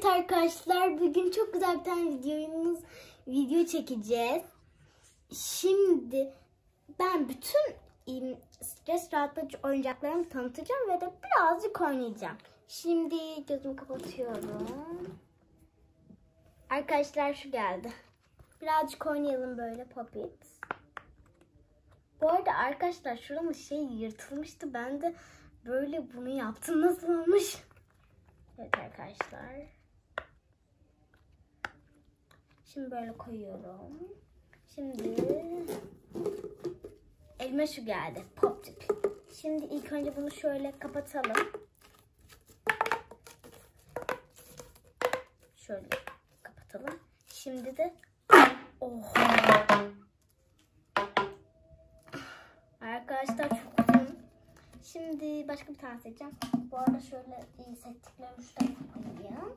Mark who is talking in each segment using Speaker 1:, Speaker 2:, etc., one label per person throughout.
Speaker 1: Evet arkadaşlar, bugün çok güzel bir tane video çekeceğiz. Şimdi ben bütün stres rahatlatıcı oyuncaklarımı tanıtacağım ve de birazcık oynayacağım. Şimdi gözümü kapatıyorum. Arkadaşlar şu geldi. Birazcık oynayalım böyle Poppit. Bu arada arkadaşlar şuranın yırtılmıştı. Ben de böyle bunu yaptım. Nasıl olmuş? Evet arkadaşlar. Şimdi böyle koyuyorum. Şimdi elime şu geldi. Pop tip. Şimdi ilk önce bunu şöyle kapatalım. Şöyle kapatalım. Şimdi de arkadaşlar çok uzun. Şimdi başka bir tane seçeceğim. Bu arada şöyle seçtiklerimi şuradan koyayım.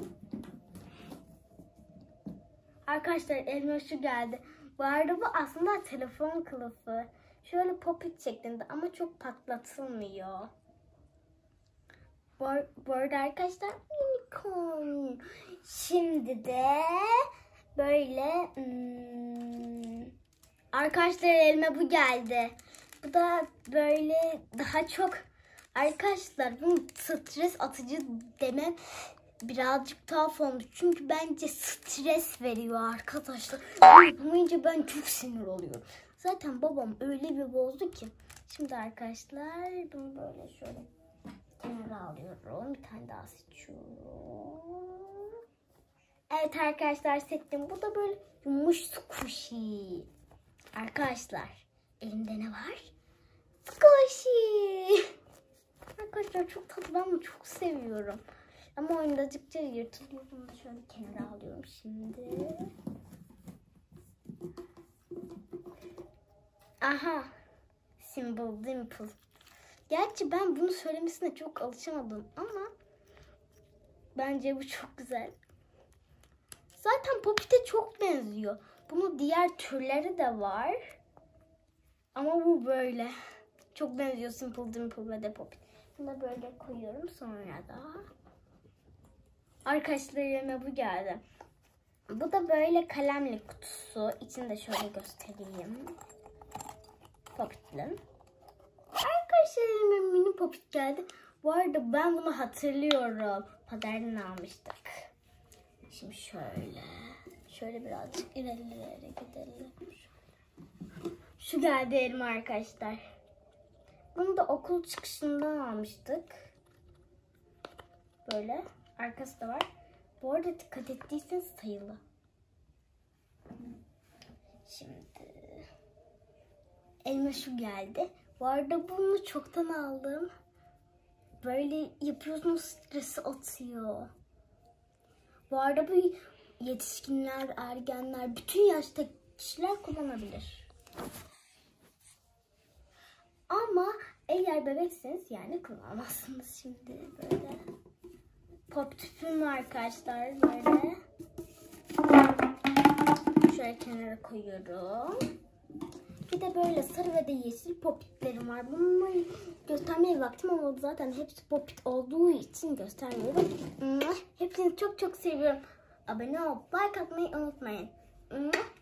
Speaker 1: Arkadaşlar elime şu geldi. Bu arada bu aslında telefon kılıfı. Şöyle popit şeklinde ama çok patlatılmıyor. Bu arada arkadaşlar unicorn. Şimdi de böyle arkadaşlar elime bu geldi. Bu da böyle daha çok arkadaşlar bunu stres atıcı demem birazcık tuhaf olmuş. Çünkü bence stres veriyor arkadaşlar. Bunu yapamayınca ben çok sinir oluyorum. Zaten babam öyle bir bozdu ki. Şimdi arkadaşlar bunu böyle şöyle kenara alıyorum. Bir tane daha seçiyorum. Evet arkadaşlar seçtim. Bu da böyle yumuş squishy. Arkadaşlar elimde ne var? Squishy. Arkadaşlar çok tatlı, ben bunu çok seviyorum. Ama oynadıkça yırtılıyor. Bunu da şöyle kenara alıyorum şimdi. Aha. Simple Dimple. Gerçi ben bunu söylemesine çok alışamadım ama bence bu çok güzel. Zaten Poppit'e çok benziyor. Bunun diğer türleri de var. Ama bu böyle. Çok benziyor Simple Dimple ve de Poppit. Bunu da böyle koyuyorum sonra da. Arkadaşlar elime bu geldi. Bu da böyle kalemli kutusu. İçini de şöyle göstereyim. Poppit'li. Arkadaşlar elime mini Poppit geldi. Bu arada ben bunu hatırlıyorum. Pazardan almıştık. Şimdi şöyle birazcık ilerlere gidelim. Şu geldi elime arkadaşlar. Bunu da okul çıkışından almıştık. Böyle. Arkası da var. Bu arada dikkat ettiyseniz sayılı. Şimdi elime şu geldi. Bu arada bunu çoktan aldım. Böyle yapıyorsunuz, stresi atıyor. Bu arada bu yetişkinler, ergenler, bütün yaşta kişiler kullanabilir. Ama eğer bebekseniz yani kullanamazsınız. Şimdi böyle pop tüpüm var arkadaşlar, böyle. Şöyle kenara koyuyorum. Bir de böyle sarı ve de yeşil popitlerim var. Bunları göstermeye vaktim olmadı. Zaten hepsi popit olduğu için göstermiyorum. Hepsini çok çok seviyorum. Abone olup like atmayı unutmayın.